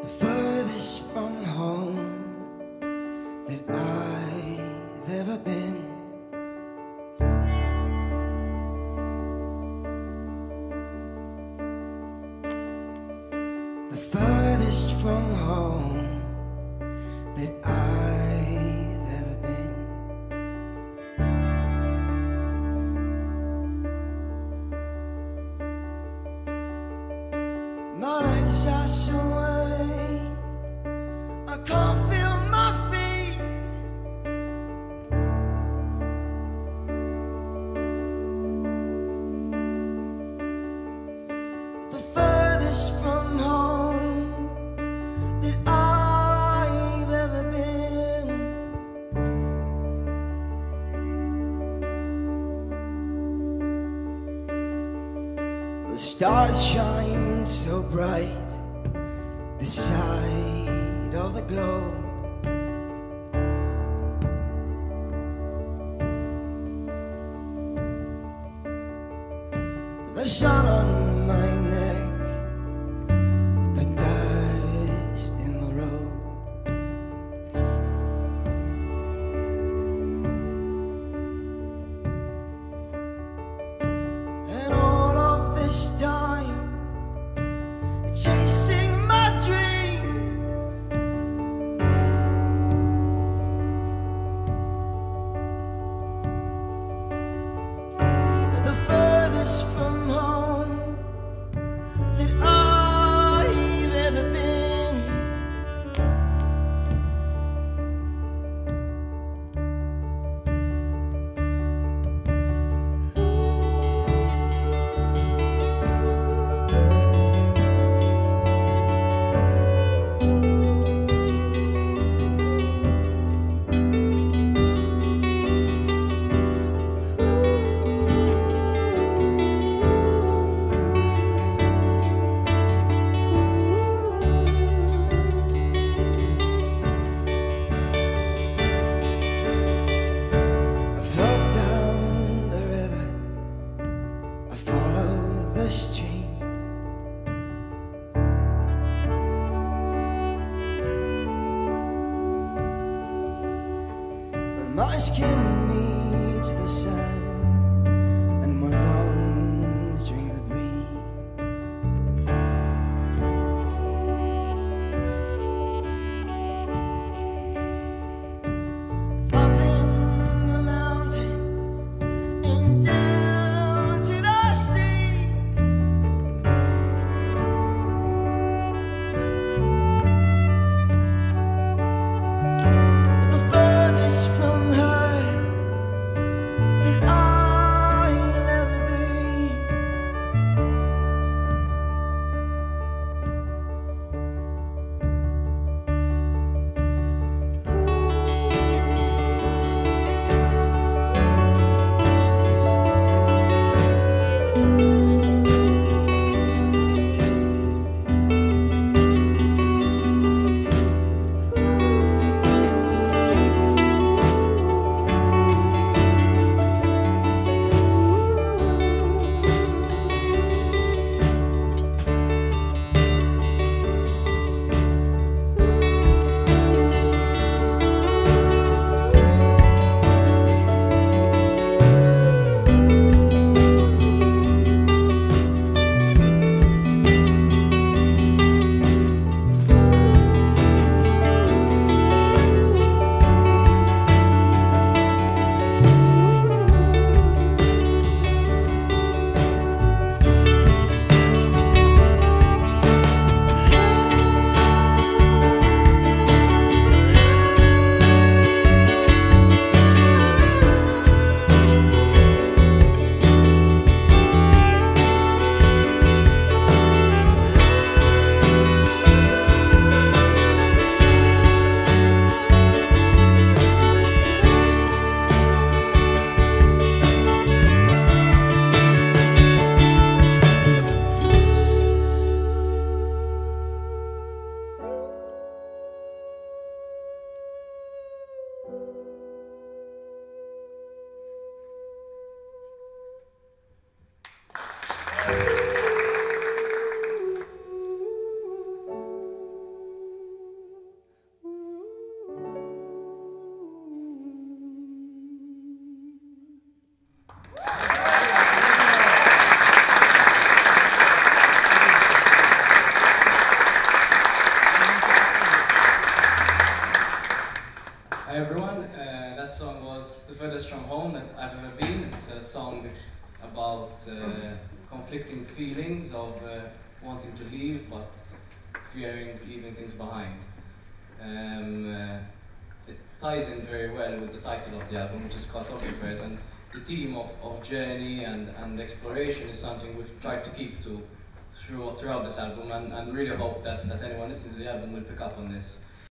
The furthest from home that I've ever been. The furthest from home that I've ever been. My legs are so weary, I can't feel my feet. The furthest from home that I've ever been. The stars shine so bright this side of the globe. The sun on my neck, the dust in the road. And all of this time chasing my dreams. The furthest from home that I've ever been. The stream. My skin meets the sun, and my lungs drink the breeze. Up in the mountains and down to the sea. From her that about conflicting feelings of wanting to leave but fearing leaving things behind. It ties in very well with the title of the album, which is Cartographers, and the theme of journey and exploration is something we've tried to keep to throughout this album, and really hope that anyone listening to the album will pick up on this.